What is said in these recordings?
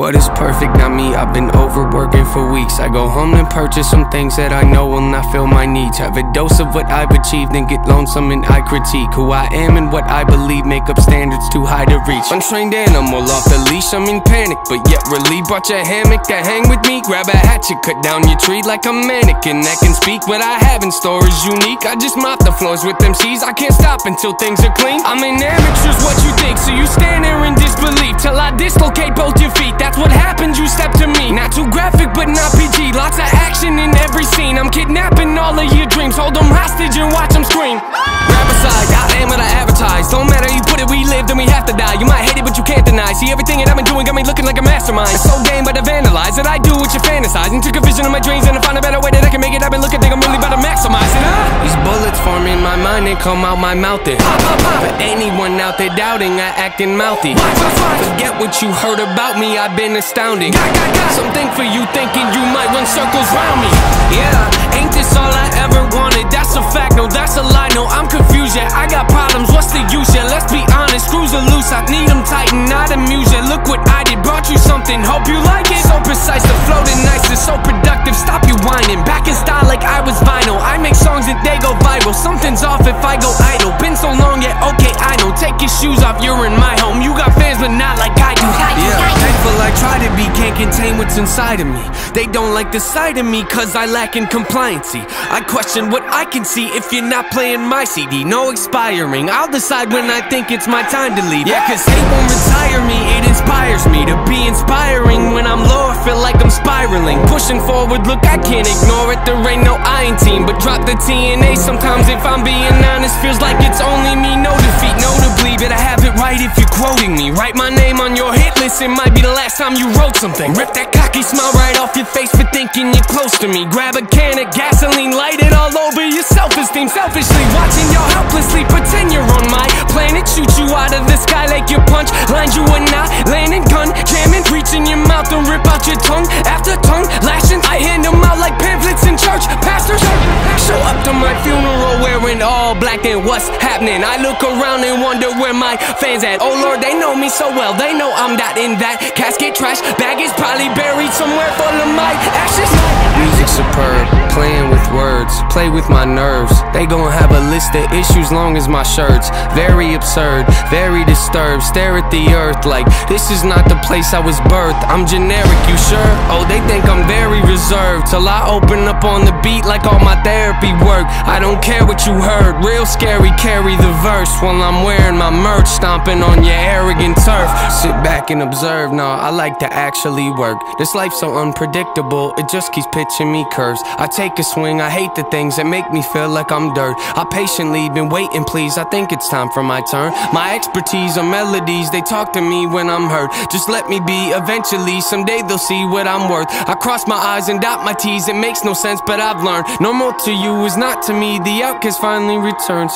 What is perfect? Not me, I've been overworking for weeks. I go home and purchase some things that I know will not fill my needs. Have a dose of what I've achieved, then get lonesome and I critique who I am and what I believe. Make up standards too high to reach. Untrained animal off the leash, I'm in panic, but yet relieved. Brought your hammock to hang with me. Grab a hatchet, cut down your tree like a mannequin that can speak. What I have in store is unique. I just mop the floors with MCs. I can't stop until things are clean. I'm an amateur's what you think, so you stand there in disbelief till I dislocate both your feet. That's what happens, you step to me. Not too graphic, but not PG. Lots of action in every scene. I'm kidnapping all of your dreams. Hold them hostage and watch them scream. Grab aside, I am what I advertise. Don't matter, you put it, we live, then we have to die. You might hate it, but you can't deny. See, everything that I've been doing got me looking like a mastermind. So game, but I vandalize that I do what you fantasize. And took a vision of my dreams and I found a better way that I can make it happen. Look, I think I'm really about to maximize it. These bullets form in my mind and come out my mouth then. For anyone out there doubting, I acting mouthy. Forget what you heard about me, I've been astounding. Something for you thinking you might run circles round me. Yeah, ain't this all I ever wanted? That's a fact, no, that's a lie. No, I'm confused, yeah, I got problems, what's the use? Yeah, let's be honest, screws are loose, I need them tighten, not amuse. Yeah, look what I did, brought you something, hope you like it. So precise, the flow the nicest, so productive, stop you whining. Back in style like I was vinyl, I make songs and they go viral. Something's off if I go idle, been so long, yeah, okay, I know. Take your shoes off, you're in my home. You got fans, but not like I do. Yeah, thankful I try to be, can't contain what's inside of me. They don't like the sight of me, cause I lack in compliancy. I question what I can see if you're not playing my CD. No expiring, I'll decide when I think it's my time to leave. Yeah, cause hate won't retire me, it inspires me to be inspiring. When I'm low, I feel like I'm spiraling. Pushing forward, look, I can't ignore it. There ain't no I in team, but drop the TNA. Sometimes if I'm being honest, feels like it's only me. No defeat, notably, but I have it right if you're quoting me. Write my name on your hit list, it might be the last time you wrote something. Rip that cocky smile right off your face for thinking you're close to me. Grab a can of gasoline, light it all over your self-esteem. Selfishly watching you helplessly pretend you're on my planet. Shoot you out of the sky like your punch lines, you are not landing. Gun jamming, reach in your mouth and rip out your tongue. After tongue lashing, I hand them out like pamphlets in church. Pastors show up to my funeral wearing all black, then what's happening? I look around and wonder where my fans at. Oh Lord, they know me so well, they know I'm not in that casket. Trash bag is probably buried somewhere full of my ashes. Music superb, playing with words, play with my nerves. They gon' have a list of issues long as my shirts. Very absurd, very disturbed, stare at the earth like this is not the place I was birthed. I'm generic, you sure? Oh, they think I'm very reserved till I open up on the beat like all my therapy work. I don't care what you heard, real scary, carry the verse while I'm wearing my merch, stomping on your arrogant turf. Sit back and observe, nah, I like to actually work. This life's so unpredictable, it just keeps pitching me curves. I take a swing, I hate the things that make me feel like I'm dirt. I patiently been waiting, please, I think it's time for my turn. My expertise are melodies, they talk to me when I'm hurt. Just let me be, eventually, someday they'll see what I'm worth. I cross my I's and dot my T's, it makes no sense, but I've learned normal to you is not to me. The outcast finally returns.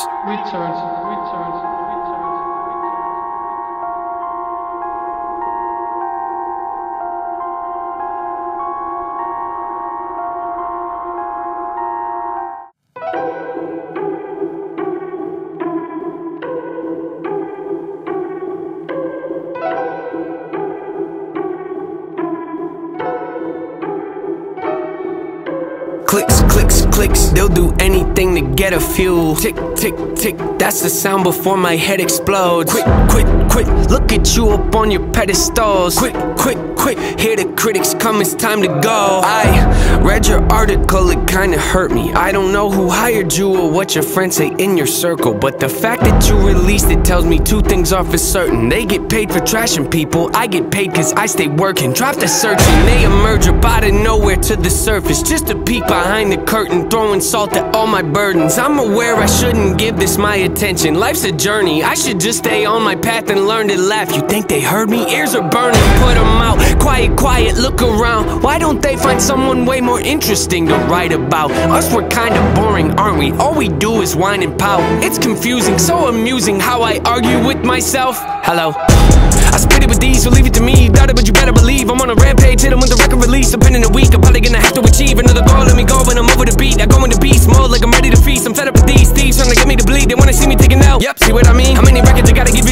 Clicks, clicks, clicks, they'll do anything to get a fuel. Tick, tick, tick, that's the sound before my head explodes. Quit, quit, quit, look at you up on your pedestals. Quit, quit, quit, hear the critics come, it's time to go. I read your article, it kinda hurt me. I don't know who hired you or what your friends say in your circle, but the fact that you released it tells me two things are for certain. They get paid for trashing people, I get paid cause I stay working. Drop the searching, they emerge up out of nowhere to the surface, just a peek behind the curtain, throwing salt at all my burdens. I'm aware I shouldn't give this my attention. Life's a journey, I should just stay on my path and learn to laugh. You think they heard me? Ears are burning, put them out. Quiet, quiet, look around. Why don't they find someone way more interesting to write about? Us, we're kinda boring, aren't we? All we do is whine and pout. It's confusing, so amusing how I argue with myself. Hello. I spit it with these, so leave it to me. Doubt it, but you better believe I'm on a rampage. Hit 'em with the record release. Depending a week, I'm probably gonna have to achieve another goal. Let me go when I'm over the beat. I go into beast mode like I'm ready to feast. I'm fed up with these thieves trying to get me to bleed. They wanna see me take an L. Yep, see what I mean? How many records I gotta give you to get with the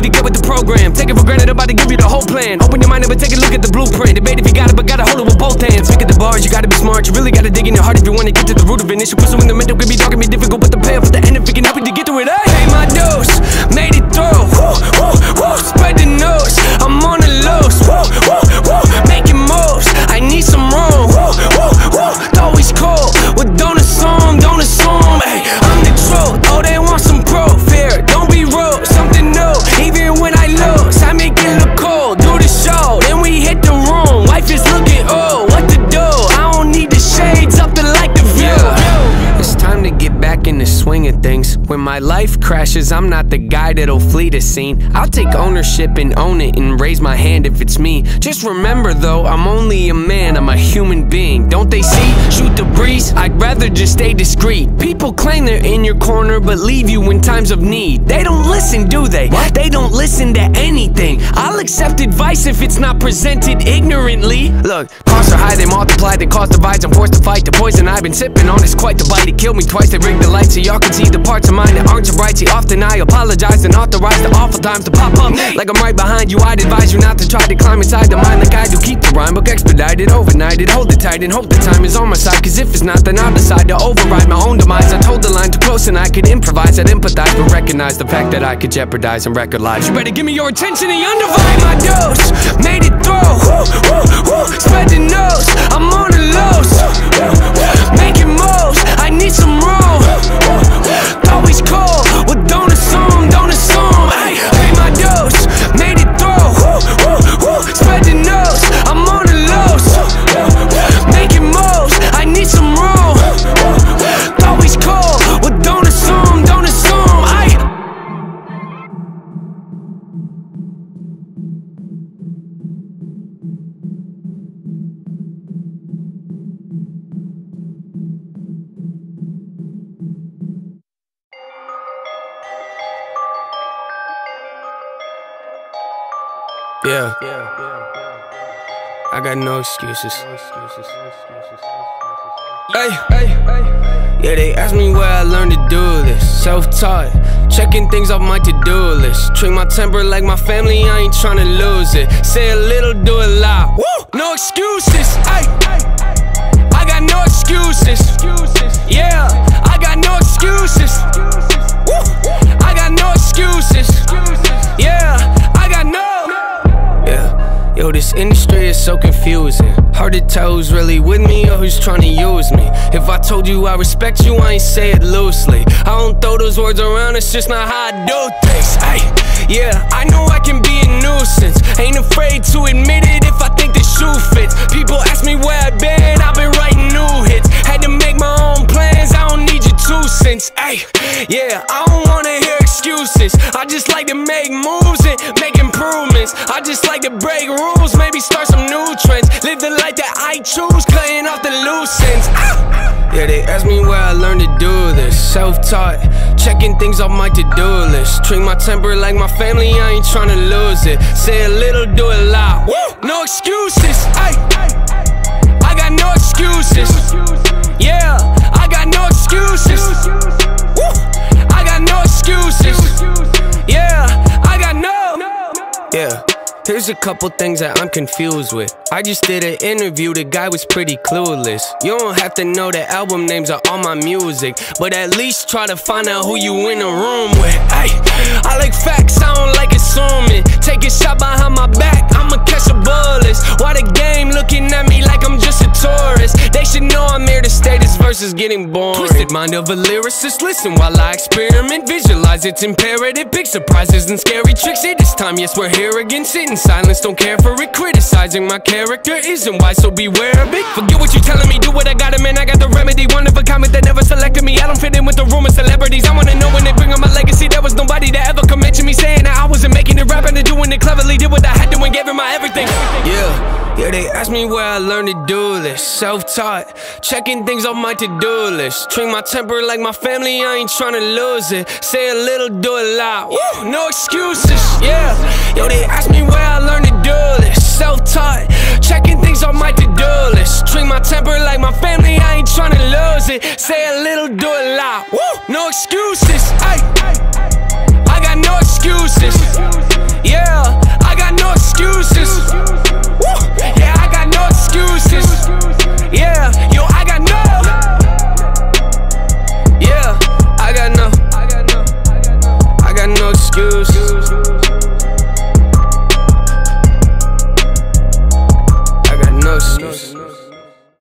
program. Take it for granted, about to give you the whole plan. Open your mind up and take a look at the blueprint. Debate if you got it, but gotta hold it with both hands. Pick at the bars, you gotta be smart. You really gotta dig in your heart if you wanna get to the root of an issue. Pursuing the mental can be dark and be difficult, but the payoff at the end if it can help you to get through it. I paid my dues, made it through. Woo, woo, woo. Spread the news, I'm on the loose. Woo, woo, woo. Making moves, I need some room. Woo, woo, woo. Always cool, well don't assume, don't assume. Hey, I'm the truth, oh they want some proof. Here, don't be rude, something new. Even when I lose, I make it look cool. Do the show, then we hit the room. Wife is looking, oh, what to do? I don't need the shades up to like the view. It's time to get back in the swing of things. When my life crashes, I'm not the guy that'll flee the scene. I'll take ownership and own it and raise my hand if it's me. Just remember though, I'm only a man, I'm a human being. Don't they see? Shoot the breeze, I'd rather just stay discreet. People claim they're in your corner but leave you in times of need. They don't listen, do they? What? They don't listen to anything. I'll accept advice if it's not presented ignorantly. Look, costs are high, they multiply, they cause divides. I'm forced to fight the poison I've been sipping on. It's quite the bite, it killed me twice. They rigged the lights so y'all can see the parts of mine that aren't so bright. See, often I apologize and authorize the awful times to pop up. Like I'm right behind you, I'd advise you not to try to climb inside the mind like I do. Keep the rhyme book expedited, overnighted, hold it tight and hope the time is on my side. Cause if it's not, then I'll decide to override my own demise. I told the line too close and I could improvise. I'd empathize but recognize the fact that I could jeopardize and record lives. You better give me your attention and undivided. My dose, made it through. Woo, woo, woo. Spread the news, I'm on the loose. Making moves, I need some room. Always cool, well don't assume, don't assume. Hey, pay my dues, made it through. Woo, woo, woo. Spread the news, I'm on the loose. Making moves, I need some room. Always cool, well don't assume, don't assume. Yeah, I got no excuses. Hey, yeah, they ask me where I learned to do this. Self-taught, checking things off my to-do list. Treat my temper like my family, I ain't tryna lose it. Say a little, do a lot. Woo! No excuses. Hey, I got no excuses. Yeah, I got no excuses. Woo! I got no excuses. Yeah, I got no. Yo, this industry is so confusing. Hard to tell who's really with me or who's trying to use me. If I told you I respect you, I ain't say it loosely. I don't throw those words around, it's just not how I do things. Ay, yeah, I know I can be a nuisance. Ain't afraid to admit it if I think the shoe fits. People ask me where I've been, I've been writing new hits. Had to make my own plans, I don't need your 2 cents. Ay, yeah, I don't wanna hear excuses. I just like to make moves and make improvements. I just like to break rules, maybe start some new trends. Live the life that I choose, cutting off the loose ends. Yeah, they ask me where I learned to do this. Self-taught, checking things off my to-do list. Treat my temper like my family, I ain't tryna lose it. Say a little, do a lot. Woo! No excuses. Ay, I got no excuses. Yeah, I got no excuses. Woo! I got no excuses. Yeah, I got no. Yeah. Here's a couple things that I'm confused with. I just did an interview, the guy was pretty clueless. You don't have to know the album names of all my music, but at least try to find out who you in the room with. Ay, I like facts, I don't like assuming. Take a shot behind my back, I'ma catch a bullets. Why the game looking at me like I'm just a tourist? They should know I'm here to stay, this verse is getting boring. Twisted mind of a lyricist, listen while I experiment. Visualize it's imperative, big surprises and scary tricks. It is time, yes we're here again, sitting silence, don't care for it. Criticizing my character isn't wise, so beware of it. Forget what you telling me, do what I gotta, man, I got the remedy. One of a comment that never selected me. I don't fit in with the room of celebrities. I wanna know when they bring on my legacy. There was nobody that ever could mention me, saying that I wasn't making it, rapping and doing it cleverly. Did what I had to and gave it my everything. Yeah, they asked me where I learned to do this. Self-taught, checking things off my to-do list. Treat my temper like my family, I ain't tryna lose it. Say a little, do a lot. Woo, no excuses. Yeah, yo, they asked me where I learned to do this. Self-taught, checking things off my to-do list. Treat my temper like my family, I ain't tryna lose it. Say a little, do a lot. Woo, no excuses. Ay, I got no excuses. Yeah, excuse.